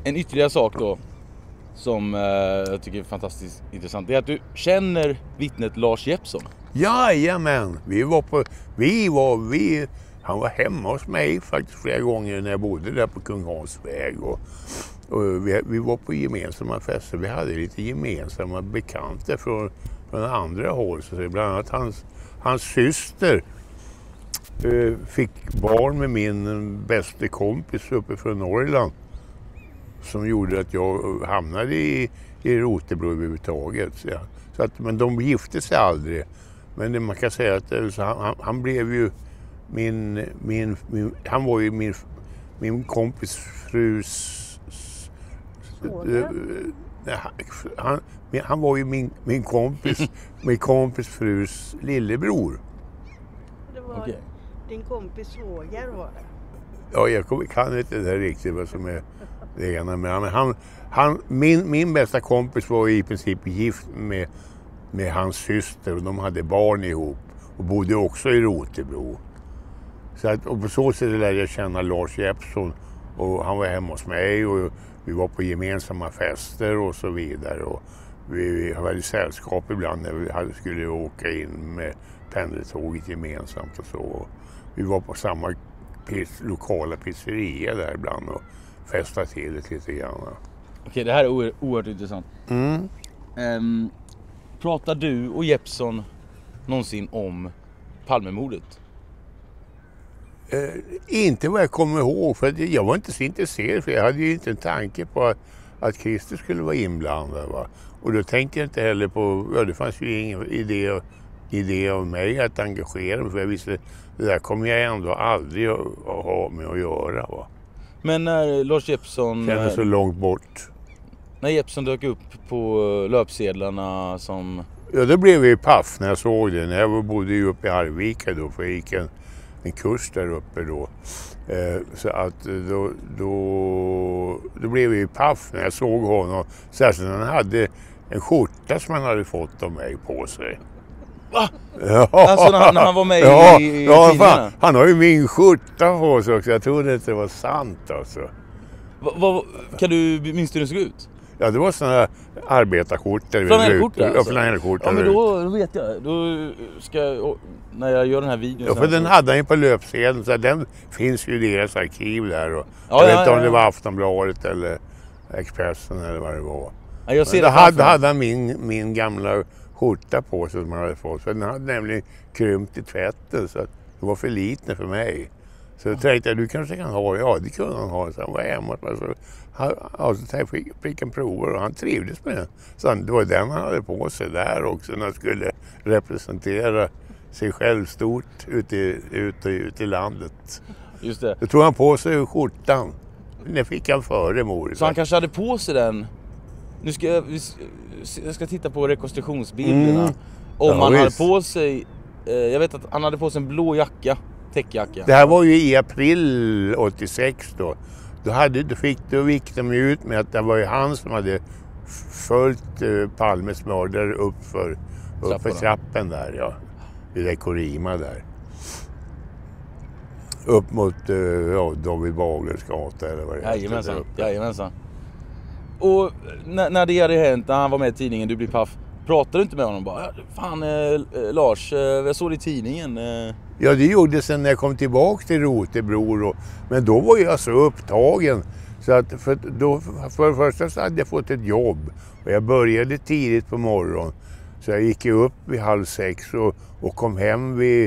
En ytterligare sak då som jag tycker är fantastiskt intressant, det är att du känner vittnet Lars Jeppsson. Jajamän, han var hemma hos mig faktiskt flera gånger när jag bodde där på Kung Hans väg. Och vi var på gemensamma fester, vi hade lite gemensamma bekanta från andra håll. Så bland annat hans syster fick barn med min bästa kompis uppe från Norrland. Som gjorde att jag hamnade i Rotebro överhuvudtaget. Så att, men de gifte sig aldrig. Men man kan säga att han blev ju han var ju min kompis frus... Han var ju min kompis frus lillebror. Det var din kompis svåger var det? Ja, jag kan inte det riktigt vad som är det ena. Men min bästa kompis var i princip gift med hans syster och de hade barn ihop och bodde också i Rotebro. Så att, och på så sätt lärde jag känna Lars Jeppsson och han var hemma hos mig och vi var på gemensamma fester och så vidare. Och vi hade sällskap ibland när vi skulle åka in med pendeltåget gemensamt och så. Och vi var på samma lokala pizzeria där ibland och festade till det lite grann. Okej, det här är oerhört intressant. Pratar du och Jeppsson någonsin om Palmemordet? Inte vad jag kommer ihåg, för jag var inte så intresserad, för jag hade ju inte en tanke på att Christer skulle vara inblandad. Va? Och då tänkte jag inte heller på, det fanns ju ingen idé av mig att engagera mig, för jag visste det där kommer jag ändå aldrig att ha med att göra. Va? Men när Lars Jeppsson... Känner så långt bort. När Jeppsson dök upp på löpsedlarna som... Ja, då blev vi paff när jag såg det. När jag bodde ju uppe i Arvika då, för jag gick en kurs där uppe då. Så att då blev vi paff när jag såg honom. Särskilt när han hade en skjorta som han hade fått av mig på sig. Va? Ja. Alltså när han var med i fan, han har ju min skjorta på sig också. Jag trodde inte det var sant alltså. Minns du hur det såg ut? Ja, det var sådana här arbetarskjortor. Flanellskjortor alltså? Ja, flanellskjortor. Ja, men då vet jag. Då ska jag, när jag gör den här videon... Ja, för den hade han ju på löpsedeln, så den finns ju i deras arkiv där. Och ja, jag vet inte om det var Aftonbladet eller Expressen eller vad det var. Ja, jag ser men då hade han min gamla skjorta på sig som han hade fått. För den hade nämligen krympt i tvätten, så att det var för liten för mig. Så jag tänkte jag, du kanske kan ha, ja det kunde han ha. Så han var hemma. Så fick en prover och han trivdes med den. Så det var den han hade på sig där också när han skulle representera sig själv stort ute i landet. Just det. Då tog han på sig skjortan. Den fick han före mor. Så han kanske hade på sig den. Nu ska jag ska titta på rekonstruktionsbilderna. Om han hade på sig, jag vet att han hade på sig en blå jacka. Täckjacka. Det här var ju i april 86 då. Då gick de ut med att det var ju han som hade följt Palmes mördare upp för trappen där, ja. Vid Ekorima där. Upp mot David Baglers gata eller vad det är. Jajamensan. Och när det hade hänt, när han var med i tidningen, du blir paff. Pratade du inte med honom bara? Fan Lars, jag såg det i tidningen. Ja, det gjorde sen när jag kom tillbaka till Rotebro. Men då var jag så upptagen. Så att för det första så hade jag fått ett jobb. Och jag började tidigt på morgonen. Så jag gick upp vid 5:30 och kom hem vid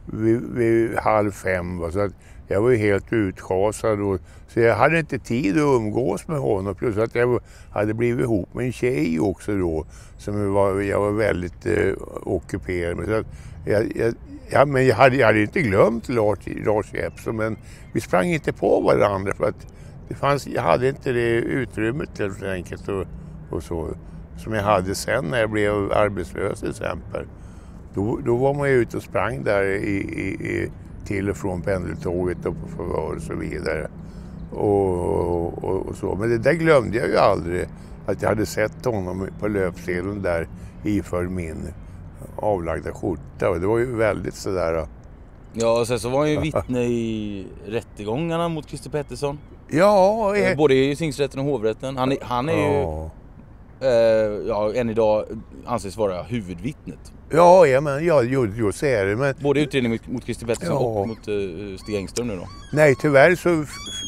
4:30. Så att jag var ju helt utschasad. Så jag hade inte tid att umgås med honom. Plus att jag hade blivit ihop med en tjej också då. Som jag var väldigt ockuperad med. Så att men jag hade inte glömt Lars Jeppsson. Men vi sprang inte på varandra för att jag hade inte det utrymmet helt enkelt och så. Som jag hade sen när jag blev arbetslös till exempel. Då var man ju ute och sprang där till och från pendeltåget och på förhör och så vidare. Och så. Men det där glömde jag ju aldrig. Att jag hade sett honom på löpsedeln där iför min avlagda skjorta. Och det var ju väldigt sådär. Ja, och sen så var han ju vittne i rättegångarna mot Christer Pettersson. Ja. Både i tingsrätten och hovrätten. Han är ju än idag anses vara huvudvittnet. Ja, men just är det. Men... Både utredningen mot Christer Pettersson och mot Stig Engström nu då? Nej, tyvärr så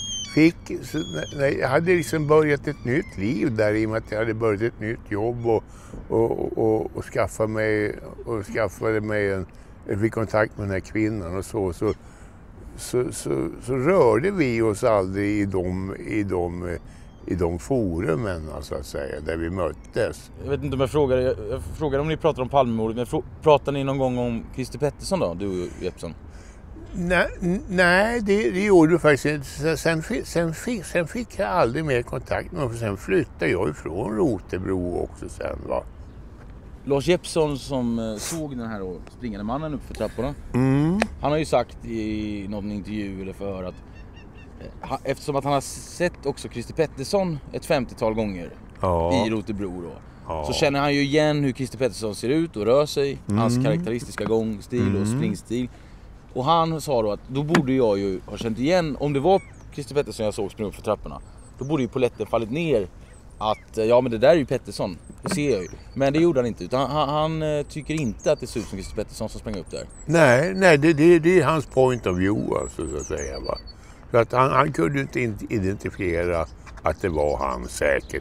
jag hade liksom börjat ett nytt liv där i och med att jag hade börjat ett nytt jobb och skaffade mig fick kontakt med den här kvinnan och så rörde vi oss aldrig i de forumen, så att säga, där vi möttes. Jag vet inte om jag frågar om ni pratar om Palmemordet, men pratar ni någon gång om Christer Pettersson då, du och Jeppsson? Nej, det gjorde du faktiskt. Sen fick jag aldrig mer kontakt med honom, för sen flyttade jag ifrån Rotebro också sen, va. Lars Jeppsson som såg den här springande mannen upp för trapporna. Han har ju sagt i någon intervju eller förhör att eftersom att han har sett också Christer Pettersson ett 50-tal gånger i Rotebro då, så känner han ju igen hur Christer Pettersson ser ut och rör sig, hans karaktäristiska gångstil och springstil. Och han sa då att då borde jag ju ha känt igen, om det var Christer Pettersson jag såg springa upp för trapporna, då borde ju polletten fallit ner att men det där är ju Pettersson, det ser jag ju. Men det gjorde han inte, utan han tycker inte att det ser ut som Christer Pettersson som sprang upp där. Nej, det är hans point of view, alltså, så att säga, va. Så att han kunde inte identifiera att det var han säkert.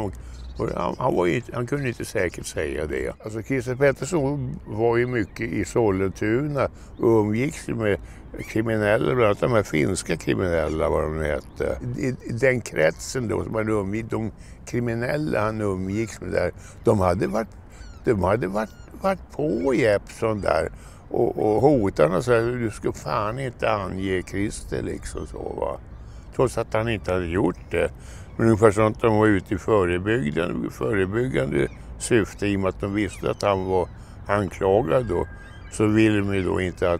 Han kunde inte säkert säga det. Alltså Christer Pettersson var ju mycket i Sollentuna och umgicks med kriminella, bland annat de här finska kriminella, vad de hette. I den kretsen då som han umgick, de kriminella han umgicks med där, de hade varit på Jeppsson där och hotarna och sa att du ska fan inte ange Christer liksom så, va. Trots att han inte hade gjort det. Men ungefär så att de var ute i förebyggande syfte, i och med att de visste att han var anklagad då, så ville de ju då inte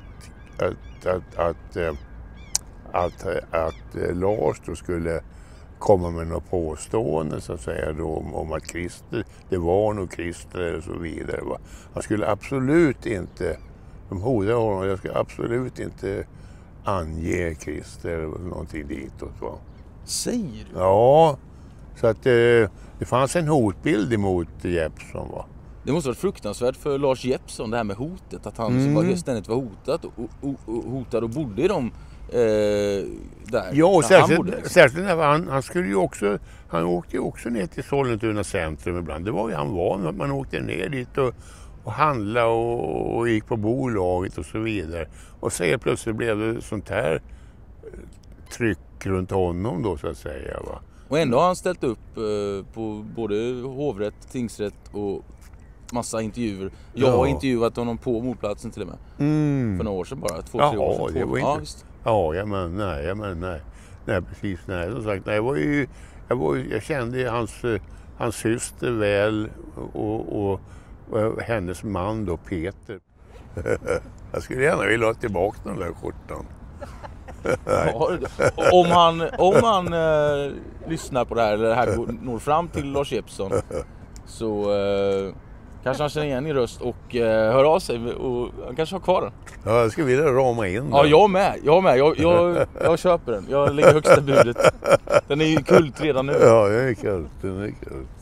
att Lars då skulle komma med några påståenden, så att säga, då, om att Christer, det var nog Christer och så vidare, va. Han skulle absolut inte, de hotade honom, jag ska absolut inte ange Christer eller någonting ditåt, va. Säger du? Ja, så att det fanns en hotbild emot Jeppsson, va. Det måste ha varit fruktansvärt för Lars Jeppsson, det här med hotet, att han ständigt var hotad och bodde i dem där. Ja, och särskilt när han skulle ju också, han åkte ju också ner till Sollentuna centrum ibland. Det var ju han van att man åkte ner dit och handla och gick på bolaget och så vidare. Och så plötsligt blev det sånt här tryck runt honom då, så att säga, va. Och ändå har han ställt upp på både hovrätt, tingsrätt och massa intervjuer. Jag har intervjuat honom på mordplatsen till och med. För några år sedan bara, 2-3 år sedan. Det var inte... Nej, precis. Nej, som sagt, jag kände hans syster väl och hennes man då, Peter. Jag skulle gärna vilja ha tillbaka den där skjortan. Om han lyssnar på det här, eller det här når fram till Lars Jeppsson, så kanske han känner igen i röst och hör av sig, och han kanske har kvar den. Ja, jag skulle vilja rama in den. Ja, jag med. Jag köper den. Jag lägger högsta budet. Den är ju kult redan nu. Ja, den är kult.